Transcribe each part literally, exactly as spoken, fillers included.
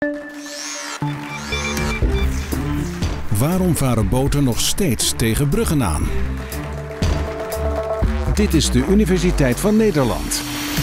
Waarom varen boten nog steeds tegen bruggen aan? Dit is de Universiteit van Nederland.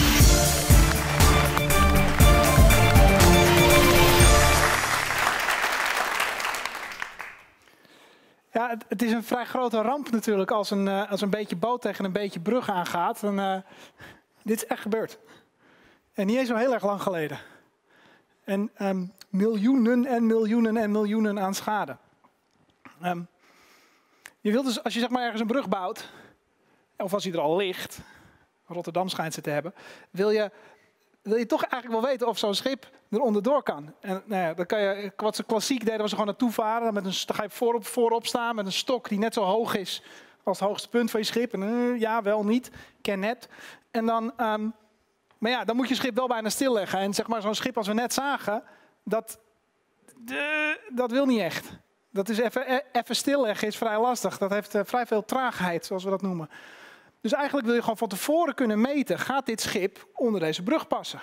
Ja, het, het is een vrij grote ramp natuurlijk als een, uh, als een beetje boot tegen een beetje brug aangaat. En, uh, dit is echt gebeurd. En niet eens zo heel erg lang geleden. En um, miljoenen en miljoenen en miljoenen aan schade. Um, je wilt dus, als je zeg maar ergens een brug bouwt, of als hij er al ligt, Rotterdam schijnt ze te hebben, wil je, wil je toch eigenlijk wel weten of zo'n schip er onderdoor kan. En nou ja, dan kan je, wat ze klassiek deden was ze gewoon naartoe varen, met een, dan ga je voorop, voorop staan met een stok die net zo hoog is als het hoogste punt van je schip. En uh, ja, wel niet, ken net. En dan, um, maar ja, dan moet je schip wel bijna stilleggen. En zeg maar zo'n schip als we net zagen, dat, de, dat wil niet echt. Dat is even, even stilleggen is vrij lastig. Dat heeft uh, vrij veel traagheid, zoals we dat noemen. Dus eigenlijk wil je gewoon van tevoren kunnen meten, gaat dit schip onder deze brug passen?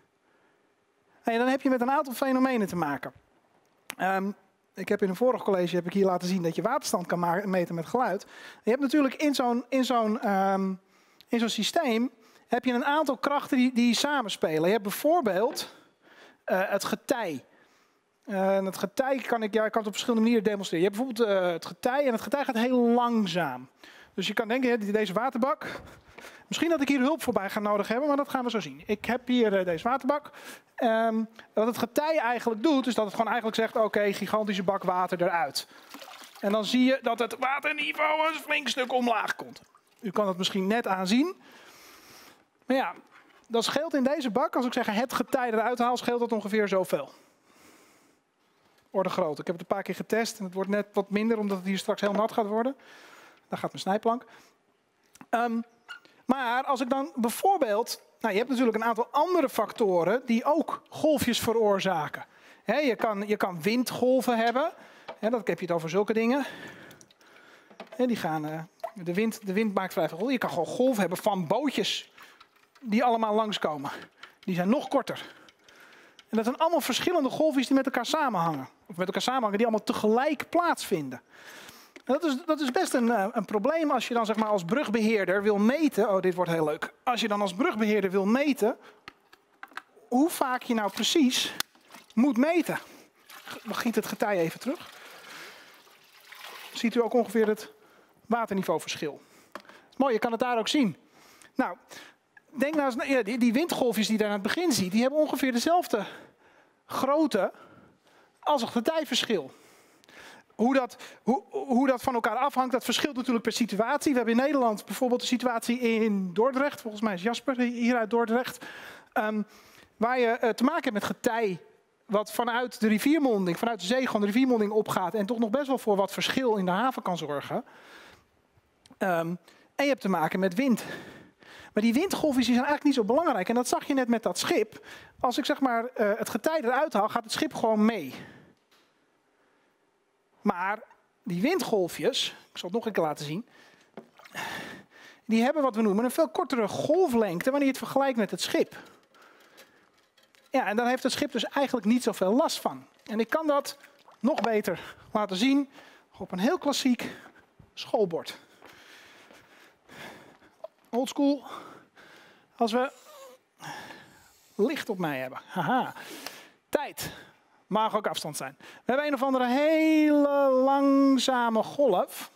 En dan heb je met een aantal fenomenen te maken. Um, ik heb in een vorig college heb ik hier laten zien dat je waterstand kan meten met geluid. Je hebt natuurlijk in zo'n in zo'n um, in zo'n systeem heb je een aantal krachten die, die samenspelen. Je hebt bijvoorbeeld uh, het getij. Uh, en het getij kan ik, ja, ik kan het op verschillende manieren demonstreren. Je hebt bijvoorbeeld uh, het getij en het getij gaat heel langzaam. Dus je kan denken, deze waterbak, misschien dat ik hier hulp voorbij ga nodig hebben, maar dat gaan we zo zien. Ik heb hier uh, deze waterbak. Um, wat het getij eigenlijk doet, is dat het gewoon eigenlijk zegt, oké, okay, gigantische bak water eruit. En dan zie je dat het waterniveau een flink stuk omlaag komt. U kan het misschien net aanzien. Maar ja, dat scheelt in deze bak, als ik zeg het getij eruit haal, scheelt dat ongeveer zoveel. Orde groot. Ik heb het een paar keer getest en het wordt net wat minder, omdat het hier straks heel nat gaat worden. Daar gaat mijn snijplank. Um, maar als ik dan bijvoorbeeld, nou, je hebt natuurlijk een aantal andere factoren die ook golfjes veroorzaken. He, je, kan, je kan windgolven hebben. He, dan heb je het over zulke dingen. He, die gaan, uh, de, wind, de wind maakt vrij veel golven. Je kan gewoon golven hebben van bootjes die allemaal langskomen. Die zijn nog korter. En dat zijn allemaal verschillende golfjes die met elkaar samenhangen. Of met elkaar samenhangen die allemaal tegelijk plaatsvinden. Dat is, dat is best een, een probleem als je dan zeg maar als brugbeheerder wil meten. Oh, dit wordt heel leuk. Als je dan als brugbeheerder wil meten hoe vaak je nou precies moet meten. Dan giet het getij even terug. Ziet u ook ongeveer het waterniveauverschil. Mooi, je kan het daar ook zien. Nou, denk nou eens, ja, die, die windgolfjes die je daar aan het begin ziet, die hebben ongeveer dezelfde grootte als het getijverschil. Hoe dat, hoe, hoe dat van elkaar afhangt, dat verschilt natuurlijk per situatie. We hebben in Nederland bijvoorbeeld de situatie in Dordrecht. Volgens mij is Jasper hier uit Dordrecht. Um, waar je uh, te maken hebt met getij wat vanuit de riviermonding, vanuit de zee gewoon de riviermonding opgaat. En toch nog best wel voor wat verschil in de haven kan zorgen. Um, en je hebt te maken met wind. Maar die windgolfjes die zijn eigenlijk niet zo belangrijk. En dat zag je net met dat schip. Als ik zeg maar uh, het getij eruit haal, gaat het schip gewoon mee. Maar die windgolfjes, ik zal het nog een keer laten zien, die hebben wat we noemen een veel kortere golflengte wanneer je het vergelijkt met het schip. Ja, en dan heeft het schip dus eigenlijk niet zoveel last van. En ik kan dat nog beter laten zien op een heel klassiek schoolbord. Oldschool. Als we licht op mij hebben. Haha. Tijd. Mag ook afstand zijn. We hebben een of andere hele langzame golf.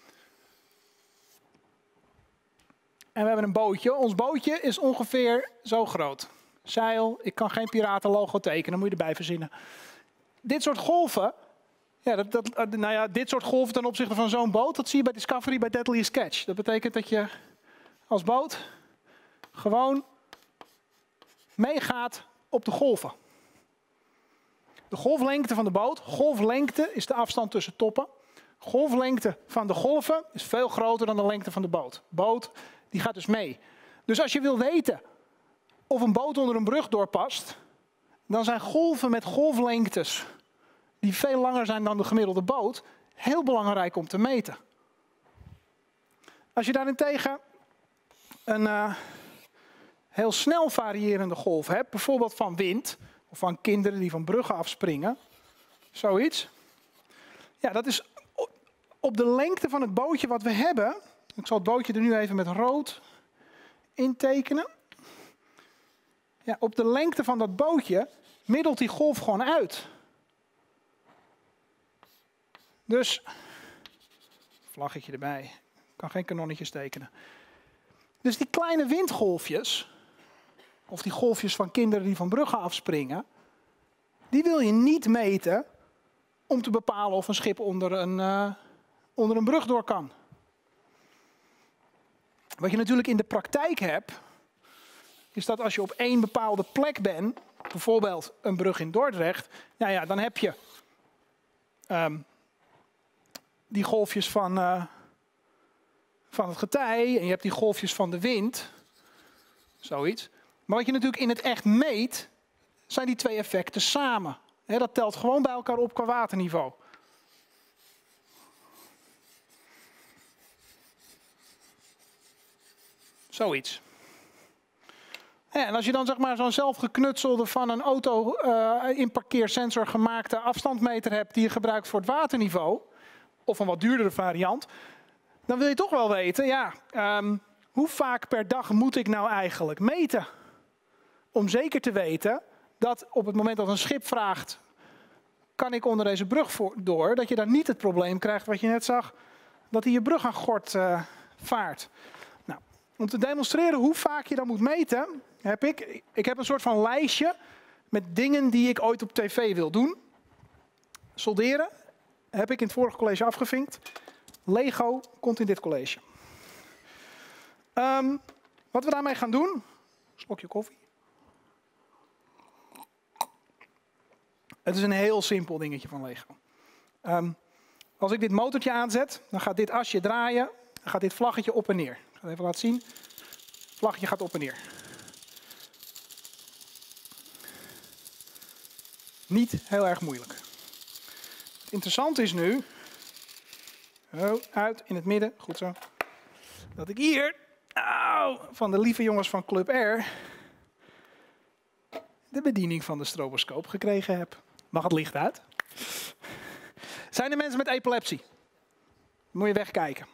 En we hebben een bootje. Ons bootje is ongeveer zo groot. Zeil, ik kan geen piratenlogo tekenen, dat moet je erbij verzinnen. Dit soort golven, ja, dat, dat, nou ja, dit soort golven ten opzichte van zo'n boot, dat zie je bij Discovery bij Deadliest Catch. Dat betekent dat je als boot gewoon meegaat op de golven. De golflengte van de boot, golflengte is de afstand tussen toppen. Golflengte van de golven is veel groter dan de lengte van de boot. Boot die gaat dus mee. Dus als je wil weten of een boot onder een brug doorpast, dan zijn golven met golflengtes die veel langer zijn dan de gemiddelde boot heel belangrijk om te meten. Als je daarentegen een uh, heel snel variërende golf hebt, bijvoorbeeld van wind, Of van kinderen die van bruggen afspringen. Zoiets. Ja, dat is op de lengte van het bootje wat we hebben. Ik zal het bootje er nu even met rood intekenen. Ja, op de lengte van dat bootje middelt die golf gewoon uit. Dus, vlaggetje erbij. Ik kan geen kanonnetjes tekenen. Dus die kleine windgolfjes, of die golfjes van kinderen die van bruggen afspringen, die wil je niet meten om te bepalen of een schip onder een, uh, onder een brug door kan. Wat je natuurlijk in de praktijk hebt, is dat als je op één bepaalde plek bent, bijvoorbeeld een brug in Dordrecht, nou ja, dan heb je um, die golfjes van, uh, van het getij en je hebt die golfjes van de wind, zoiets. Maar wat je natuurlijk in het echt meet, zijn die twee effecten samen. He, dat telt gewoon bij elkaar op qua waterniveau. Zoiets. Ja, en als je dan zeg maar zo'n zelfgeknutselde van een auto uh, in parkeersensor gemaakte afstandmeter hebt die je gebruikt voor het waterniveau, of een wat duurdere variant, dan wil je toch wel weten, ja, um, hoe vaak per dag moet ik nou eigenlijk meten? Om zeker te weten dat op het moment dat een schip vraagt, kan ik onder deze brug voor, door, dat je dan niet het probleem krijgt wat je net zag, dat hij je brug aan gort uh, vaart. Nou, om te demonstreren hoe vaak je dan moet meten, heb ik, ik heb een soort van lijstje met dingen die ik ooit op tv wil doen. Solderen heb ik in het vorige college afgevinkt. Lego komt in dit college. Um, wat we daarmee gaan doen, slokje koffie. Het is een heel simpel dingetje van Lego. Um, als ik dit motortje aanzet, dan gaat dit asje draaien, dan gaat dit vlaggetje op en neer. Ik ga het even laten zien. Het vlaggetje gaat op en neer. Niet heel erg moeilijk. Het interessante is nu, oh, uit in het midden, goed zo, dat ik hier, au, van de lieve jongens van Club Air, de bediening van de stroboscoop gekregen heb. Mag het licht uit? Zijn er mensen met epilepsie? Dan moet je wegkijken.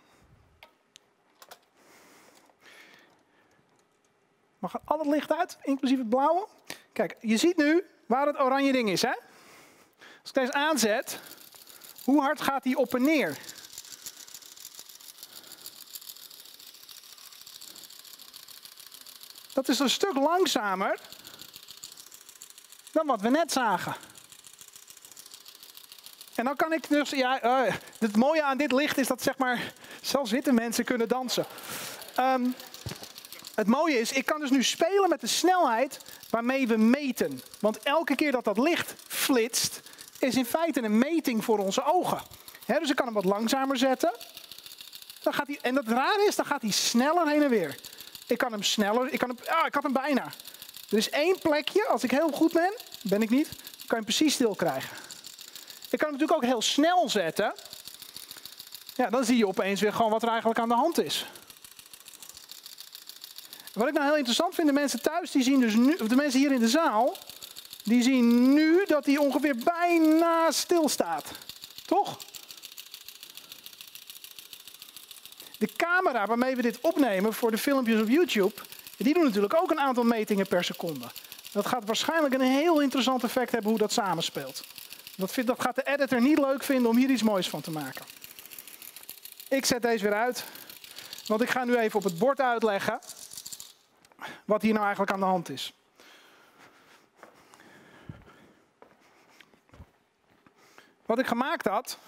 Mag er al het licht uit, inclusief het blauwe? Kijk, je ziet nu waar het oranje ding is, hè? Als ik deze aanzet, hoe hard gaat die op en neer? Dat is een stuk langzamer dan wat we net zagen. En dan kan ik dus, ja, uh, het mooie aan dit licht is dat zeg maar zelfs witte mensen kunnen dansen. Um, het mooie is, ik kan dus nu spelen met de snelheid waarmee we meten. Want elke keer dat dat licht flitst, is in feite een meting voor onze ogen. He, dus ik kan hem wat langzamer zetten. Dan gaat hij, en dat rare is, dan gaat hij sneller heen en weer. Ik kan hem sneller, ik, kan hem, ah, ik had hem bijna. Er is één plekje, als ik heel goed ben, ben ik niet, kan je hem precies stil krijgen. Ik kan hem natuurlijk ook heel snel zetten. Ja, dan zie je opeens weer gewoon wat er eigenlijk aan de hand is. Wat ik nou heel interessant vind, de mensen thuis, die zien dus nu, of de mensen hier in de zaal, die zien nu dat hij ongeveer bijna stilstaat. Toch? De camera waarmee we dit opnemen voor de filmpjes op YouTube, die doen natuurlijk ook een aantal metingen per seconde. Dat gaat waarschijnlijk een heel interessant effect hebben hoe dat samenspeelt. Dat, vindt, dat gaat de editor niet leuk vinden om hier iets moois van te maken. Ik zet deze weer uit, want ik ga nu even op het bord uitleggen wat hier nou eigenlijk aan de hand is. Wat ik gemaakt had,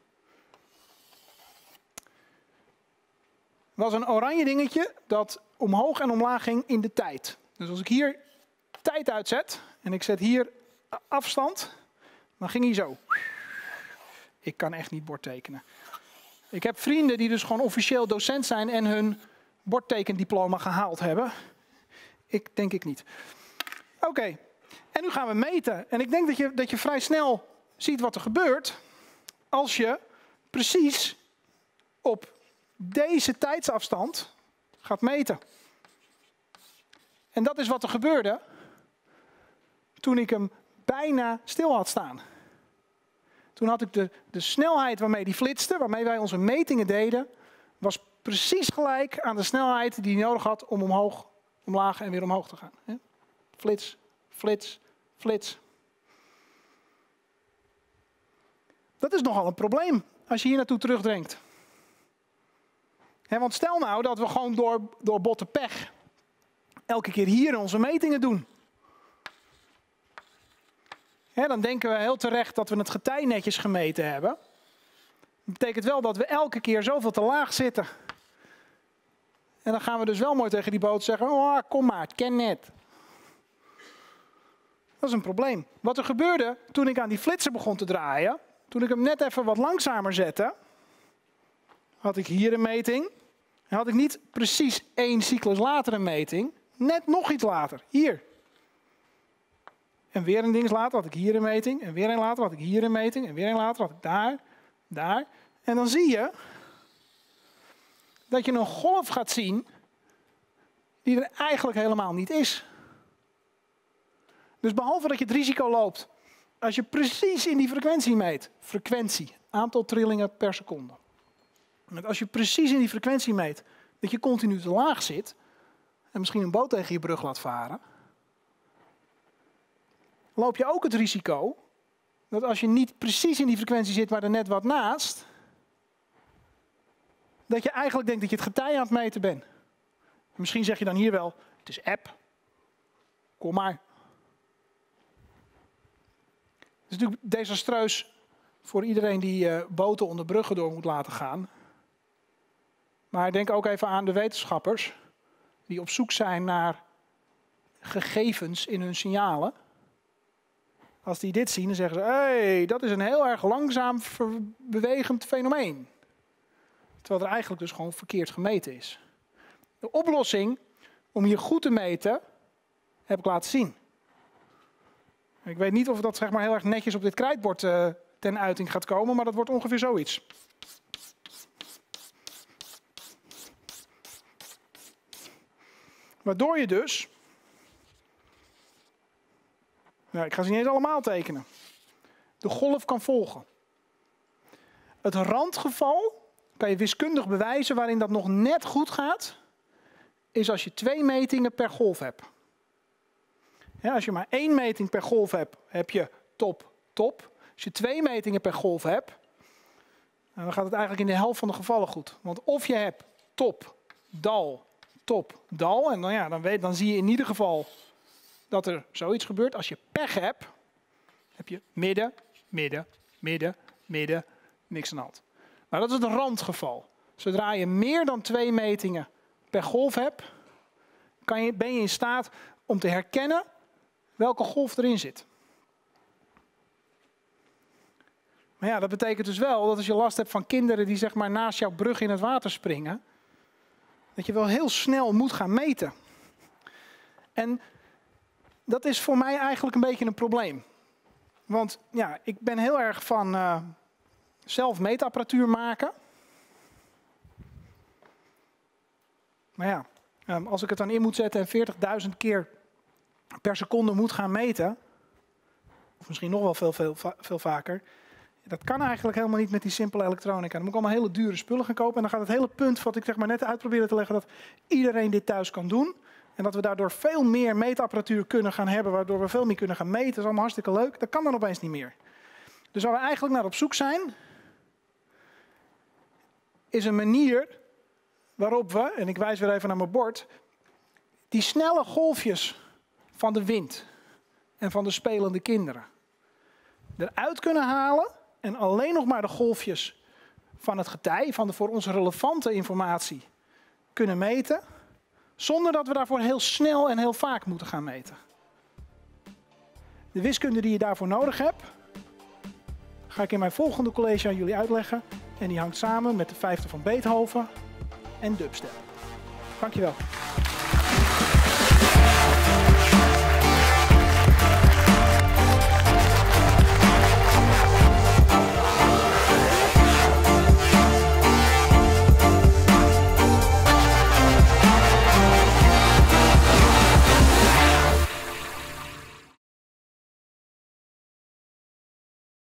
was een oranje dingetje dat omhoog en omlaag ging in de tijd. Dus als ik hier tijd uitzet en ik zet hier afstand, dan ging hij zo. Ik kan echt niet bord tekenen. Ik heb vrienden die dus gewoon officieel docent zijn en hun bordtekendiploma gehaald hebben. Ik denk ik niet. Oké, okay. En nu gaan we meten. En ik denk dat je, dat je vrij snel ziet wat er gebeurt als je precies op deze tijdsafstand gaat meten. En dat is wat er gebeurde toen ik hem bijna stil had staan. Toen had ik de, de snelheid waarmee die flitste, waarmee wij onze metingen deden, was precies gelijk aan de snelheid die hij nodig had om omhoog, omlaag en weer omhoog te gaan. Flits, flits, flits. Dat is nogal een probleem als je hier naartoe terugdenkt. He, want stel nou dat we gewoon door, door botte pech elke keer hier onze metingen doen. He, dan denken we heel terecht dat we het getij netjes gemeten hebben. Dat betekent wel dat we elke keer zoveel te laag zitten. En dan gaan we dus wel mooi tegen die boot zeggen, oh, kom maar, het ken net. Dat is een probleem. Wat er gebeurde toen ik aan die flitser begon te draaien, toen ik hem net even wat langzamer zette, had ik hier een meting. En had ik niet precies één cyclus later een meting, net nog iets later, hier. En weer een ding later had ik hier een meting, en weer een later had ik hier een meting, en weer een later had ik daar, daar. En dan zie je dat je een golf gaat zien die er eigenlijk helemaal niet is. Dus behalve dat je het risico loopt, als je precies in die frequentie meet, frequentie, aantal trillingen per seconde. En als je precies in die frequentie meet, dat je continu te laag zit en misschien een boot tegen je brug laat varen, loop je ook het risico dat als je niet precies in die frequentie zit, maar er net wat naast, dat je eigenlijk denkt dat je het getij aan het meten bent. Misschien zeg je dan hier wel, het is app, kom maar. Het is natuurlijk desastreus voor iedereen die uh, boten onder bruggen door moet laten gaan. Maar denk ook even aan de wetenschappers die op zoek zijn naar gegevens in hun signalen. Als die dit zien, dan zeggen ze, hé, hey, dat is een heel erg langzaam bewegend fenomeen. Terwijl er eigenlijk dus gewoon verkeerd gemeten is. De oplossing om hier goed te meten, heb ik laten zien. Ik weet niet of dat zeg maar heel erg netjes op dit krijtbord uh, ten uiting gaat komen, maar dat wordt ongeveer zoiets. Waardoor je dus, nou, ik ga ze niet eens allemaal tekenen, de golf kan volgen. Het randgeval kan je wiskundig bewijzen waarin dat nog net goed gaat, is als je twee metingen per golf hebt. Ja, als je maar één meting per golf hebt, heb je top, top. Als je twee metingen per golf hebt, dan gaat het eigenlijk in de helft van de gevallen goed. Want of je hebt top, dal, top, dal. En dan, ja, dan, weet, dan zie je in ieder geval dat er zoiets gebeurt. Als je pech hebt, heb je midden, midden, midden, midden, niks aan de hand. Maar dat is het randgeval. Zodra je meer dan twee metingen per golf hebt, kan je, ben je in staat om te herkennen welke golf erin zit. Maar ja, dat betekent dus wel dat als je last hebt van kinderen die zeg maar naast jouw brug in het water springen, dat je wel heel snel moet gaan meten. En dat is voor mij eigenlijk een beetje een probleem. Want ja, ik ben heel erg van uh, zelf meetapparatuur maken. Maar ja, um, als ik het dan in moet zetten en veertigduizend keer per seconde moet gaan meten, of misschien nog wel veel, veel, veel vaker, dat kan eigenlijk helemaal niet met die simpele elektronica. Dan moet ik allemaal hele dure spullen gaan kopen en dan gaat het hele punt wat ik zeg maar net uitproberen te leggen, dat iedereen dit thuis kan doen en dat we daardoor veel meer meetapparatuur kunnen gaan hebben, waardoor we veel meer kunnen gaan meten. Dat is allemaal hartstikke leuk. Dat kan dan opeens niet meer. Dus waar we eigenlijk naar op zoek zijn, is een manier waarop we, en ik wijs weer even naar mijn bord, die snelle golfjes van de wind en van de spelende kinderen eruit kunnen halen en alleen nog maar de golfjes van het getij, van de voor ons relevante informatie, kunnen meten, zonder dat we daarvoor heel snel en heel vaak moeten gaan meten. De wiskunde die je daarvoor nodig hebt, ga ik in mijn volgende college aan jullie uitleggen. En die hangt samen met de vijfde van Beethoven en dubstep. Dankjewel.